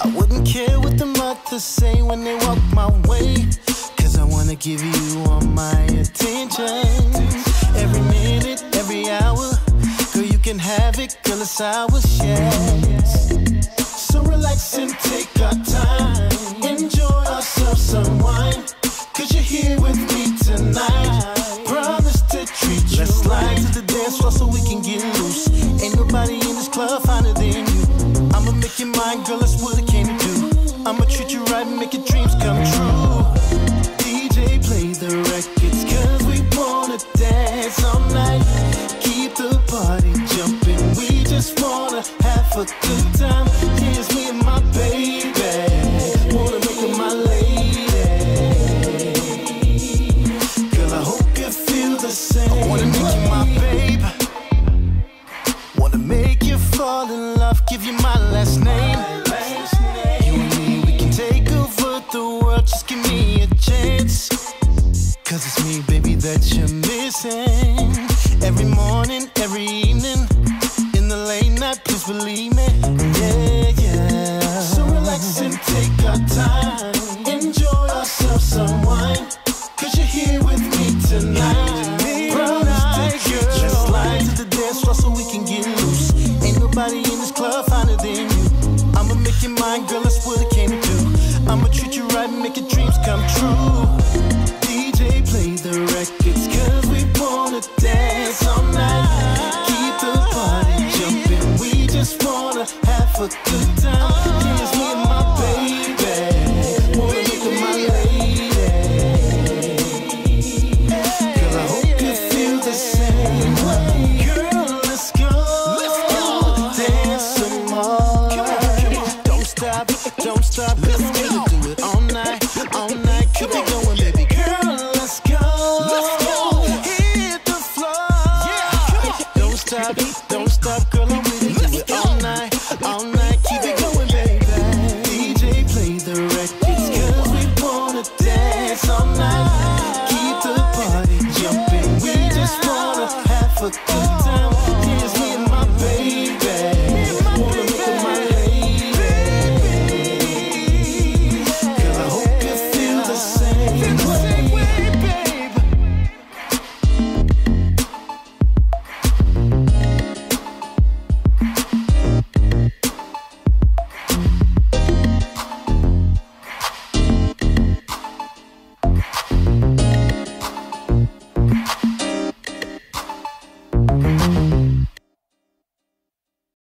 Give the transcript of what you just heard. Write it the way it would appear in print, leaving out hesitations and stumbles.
wouldn't care what the mothers say when they walk my way, cause I wanna give you all my attention. Every minute, every hour, girl, you can have it, girl, it's ours, yes. So relax and take our time, enjoy ourselves some wine, cause you're here with me tonight. Promise to treat you. Let's slide to the dance floor so we can get loose. Ain't nobody in this club finer than you. I'ma make you mine, girl, that's what I came to do. I'ma treat you right and make your dreams come true. DJ, play the records, cause we wanna dance all night. Keep the party jumping, we just wanna have a good time. Here's me and my baby, wanna make her my lady. Girl, I hope you feel the same. I wanna make you my babe, wanna make you fall in love, give you my last name. You and me, we can take over the world, just give me a chance. Cause it's me, baby, that you're missing. Every morning, every evening, in the late night, please believe me. Yeah, yeah. So relax and take our time, enjoy ourselves some wine, cause you're here with me tonight. Promise to treat you. Let's slide to the dance floor so we can get loose. Ain't nobody in this club finer than you. I'ma make you mine, girl, that's what I came to do. I'ma treat you right and make your dreams come true. DJ, play the records, cause we wanna dance all night. Keep the party jumping, we just wanna have a good time. Here's me and my baby, wanna make her my lady. Girl, I hope you feel the same way. Girl, let's go, dance some more. Don't stop, let's do it.